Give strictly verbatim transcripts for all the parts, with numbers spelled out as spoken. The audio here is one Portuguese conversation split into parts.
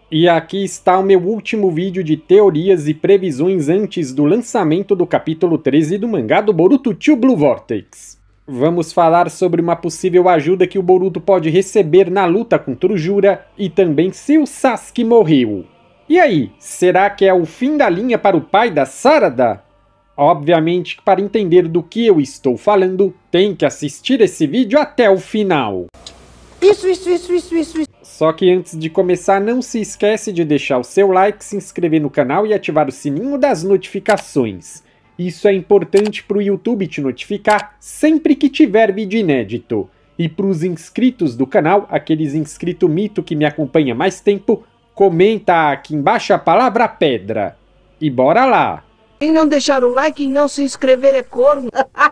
E aqui está o meu último vídeo de teorias e previsões antes do lançamento do capítulo treze do mangá do Boruto two Blue Vortex. Vamos falar sobre uma possível ajuda que o Boruto pode receber na luta contra o Jura e também se o Sasuke morreu. E aí, será que é o fim da linha para o pai da Sarada? Obviamente que para entender do que eu estou falando, tem que assistir esse vídeo até o final. Isso, isso, isso, isso, isso, isso. Só que antes de começar, não se esquece de deixar o seu like, se inscrever no canal e ativar o sininho das notificações. Isso é importante para o YouTube te notificar sempre que tiver vídeo inédito. E para os inscritos do canal, aqueles inscritos mito que me acompanha há mais tempo, comenta aqui embaixo a palavra pedra. E bora lá! Quem não deixar o like e não se inscrever é corno.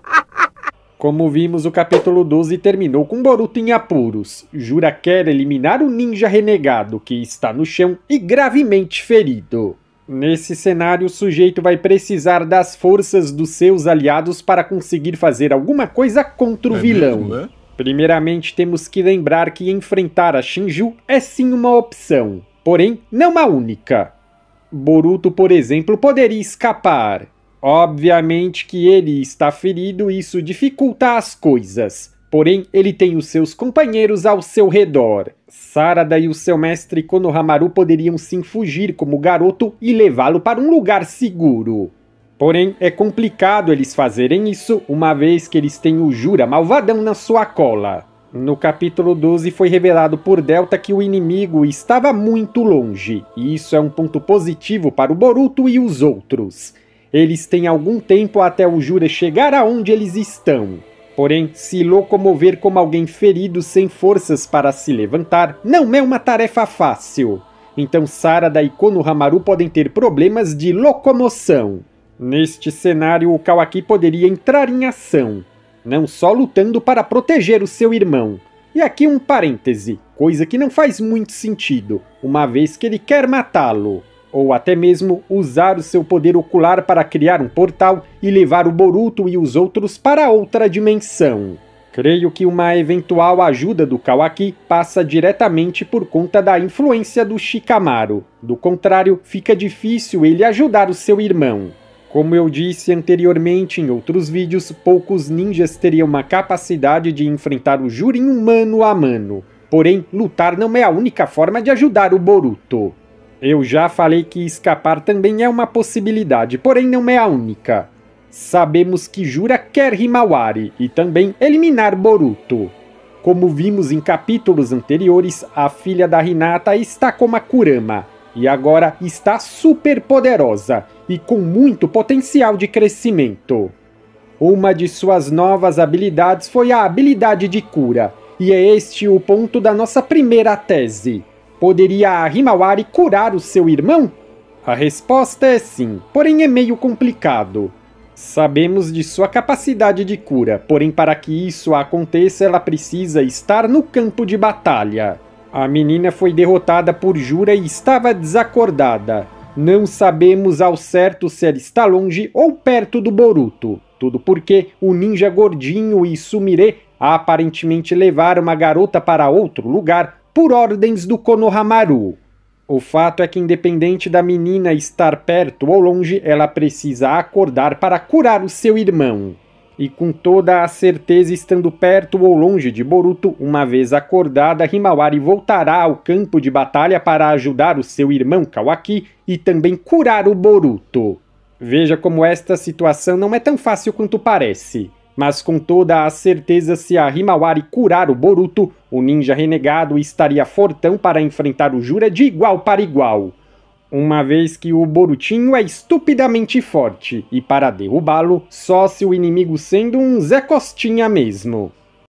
Como vimos, o capítulo doze terminou com Boruto em apuros. Jura quer eliminar o ninja renegado, que está no chão e gravemente ferido. Nesse cenário, o sujeito vai precisar das forças dos seus aliados para conseguir fazer alguma coisa contra o é vilão. Mesmo, é? Primeiramente, temos que lembrar que enfrentar a Shinju é sim uma opção, porém não a única. Boruto, por exemplo, poderia escapar. Obviamente que ele está ferido e isso dificulta as coisas. Porém, ele tem os seus companheiros ao seu redor. Sarada e o seu mestre Konohamaru poderiam sim fugir como garoto e levá-lo para um lugar seguro. Porém, é complicado eles fazerem isso, uma vez que eles têm o Jura malvadão na sua cola. No capítulo doze foi revelado por Delta que o inimigo estava muito longe, e isso é um ponto positivo para o Boruto e os outros. Eles têm algum tempo até o Jura chegar aonde eles estão. Porém, se locomover como alguém ferido sem forças para se levantar não é uma tarefa fácil. Então Sarada e Konohamaru podem ter problemas de locomoção. Neste cenário, o Kawaki poderia entrar em ação, não só lutando para proteger o seu irmão. E aqui um parêntese, coisa que não faz muito sentido, uma vez que ele quer matá-lo. Ou até mesmo usar o seu poder ocular para criar um portal e levar o Boruto e os outros para outra dimensão. Creio que uma eventual ajuda do Kawaki passa diretamente por conta da influência do Shikamaru. Do contrário, fica difícil ele ajudar o seu irmão. Como eu disse anteriormente em outros vídeos, poucos ninjas teriam uma capacidade de enfrentar o Jurin mano a mano. Porém, lutar não é a única forma de ajudar o Boruto. Eu já falei que escapar também é uma possibilidade, porém não é a única. Sabemos que Jura quer Himawari e também eliminar Boruto. Como vimos em capítulos anteriores, a filha da Hinata está como a Kurama, e agora está super poderosa e com muito potencial de crescimento. Uma de suas novas habilidades foi a habilidade de cura, e é este o ponto da nossa primeira tese. Poderia a Himawari curar o seu irmão? A resposta é sim, porém é meio complicado. Sabemos de sua capacidade de cura, porém para que isso aconteça ela precisa estar no campo de batalha. A menina foi derrotada por Jura e estava desacordada. Não sabemos ao certo se ela está longe ou perto do Boruto. Tudo porque o ninja gordinho e Sumire aparentemente levaram uma garota para outro lugar por ordens do Konohamaru. O fato é que independente da menina estar perto ou longe, ela precisa acordar para curar o seu irmão. E com toda a certeza estando perto ou longe de Boruto, uma vez acordada, Himawari voltará ao campo de batalha para ajudar o seu irmão Kawaki e também curar o Boruto. Veja como esta situação não é tão fácil quanto parece. Mas com toda a certeza, se a Himawari curar o Boruto, o ninja renegado estaria fortão para enfrentar o Jura de igual para igual. Uma vez que o Borutinho é estupidamente forte, e para derrubá-lo, só se o inimigo sendo um Zé Costinha mesmo.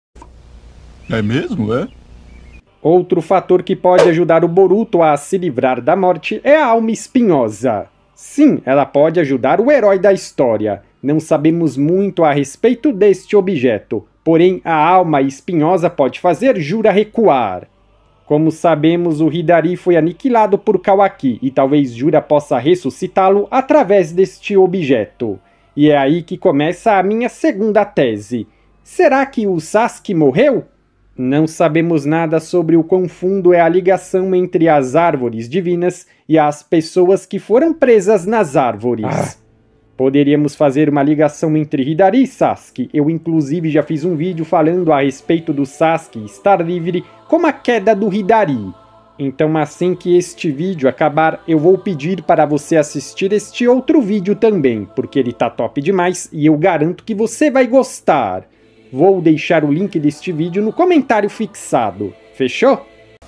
É mesmo, é? Outro fator que pode ajudar o Boruto a se livrar da morte é a alma espinhosa. Sim, ela pode ajudar o herói da história. Não sabemos muito a respeito deste objeto, porém a alma espinhosa pode fazer Jura recuar. Como sabemos, o Hidari foi aniquilado por Kawaki e talvez Jura possa ressuscitá-lo através deste objeto. E é aí que começa a minha segunda tese. Será que o Sasuke morreu? Não sabemos nada sobre o quão fundo é a ligação entre as árvores divinas e as pessoas que foram presas nas árvores. Ah. Poderíamos fazer uma ligação entre Hidari e Sasuke. Eu inclusive já fiz um vídeo falando a respeito do Sasuke estar livre como a queda do Hidari. Então assim que este vídeo acabar, eu vou pedir para você assistir este outro vídeo também, porque ele tá top demais e eu garanto que você vai gostar. Vou deixar o link deste vídeo no comentário fixado. Fechou?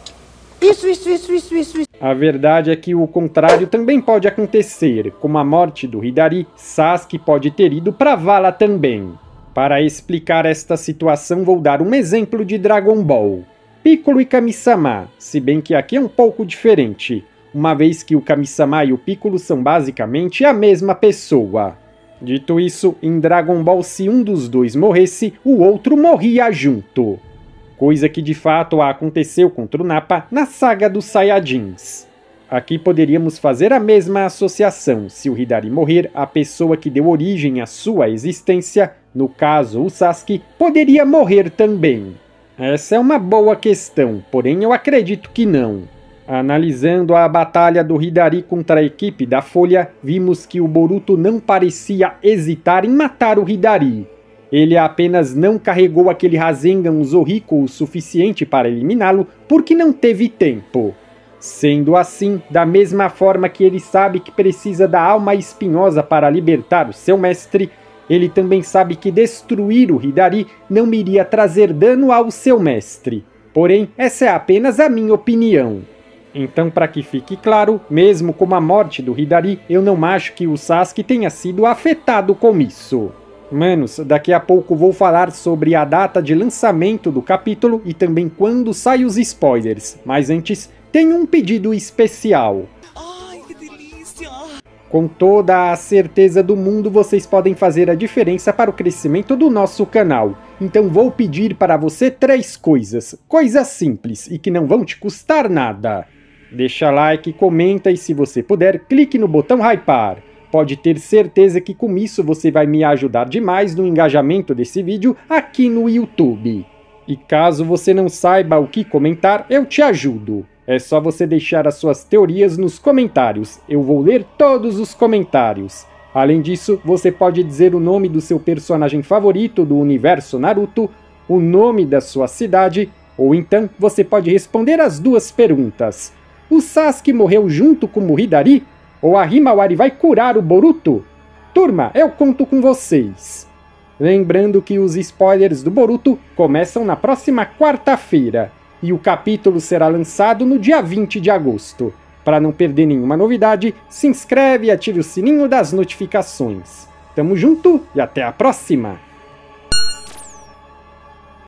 Isso, isso, isso, isso, isso. A verdade é que o contrário também pode acontecer. Com a morte do Hidari, Sasuke pode ter ido pra vala também. Para explicar esta situação, vou dar um exemplo de Dragon Ball. Piccolo e Kami-sama, se bem que aqui é um pouco diferente, uma vez que o Kami-sama e o Piccolo são basicamente a mesma pessoa. Dito isso, em Dragon Ball, se um dos dois morresse, o outro morria junto. Coisa que de fato aconteceu contra o Nappa na saga dos Saiyajins. Aqui poderíamos fazer a mesma associação. Se o Hidari morrer, a pessoa que deu origem à sua existência, no caso o Sasuke, poderia morrer também. Essa é uma boa questão, porém eu acredito que não. Analisando a batalha do Hidari contra a equipe da Folha, vimos que o Boruto não parecia hesitar em matar o Hidari. Ele apenas não carregou aquele Rasengan Zohiko o suficiente para eliminá-lo porque não teve tempo. Sendo assim, da mesma forma que ele sabe que precisa da alma espinhosa para libertar o seu mestre, ele também sabe que destruir o Hidari não iria trazer dano ao seu mestre. Porém, essa é apenas a minha opinião. Então, para que fique claro, mesmo com a morte do Hidari, eu não acho que o Sasuke tenha sido afetado com isso. Manos, daqui a pouco vou falar sobre a data de lançamento do capítulo e também quando saem os spoilers, mas antes, tenho um pedido especial. Ai, que delícia! Com toda a certeza do mundo, vocês podem fazer a diferença para o crescimento do nosso canal. Então vou pedir para você três coisas, coisas simples e que não vão te custar nada. Deixa like, comenta e se você puder, clique no botão hypar. Pode ter certeza que com isso você vai me ajudar demais no engajamento desse vídeo aqui no YouTube. E caso você não saiba o que comentar, eu te ajudo. É só você deixar as suas teorias nos comentários. Eu vou ler todos os comentários. Além disso, você pode dizer o nome do seu personagem favorito do universo Naruto, o nome da sua cidade, ou então você pode responder as duas perguntas. O Sasuke morreu junto com o Hidari? Ou a Himawari vai curar o Boruto? Turma, eu conto com vocês. Lembrando que os spoilers do Boruto começam na próxima quarta-feira. E o capítulo será lançado no dia vinte de agosto. Para não perder nenhuma novidade, se inscreve e ative o sininho das notificações. Tamo junto e até a próxima!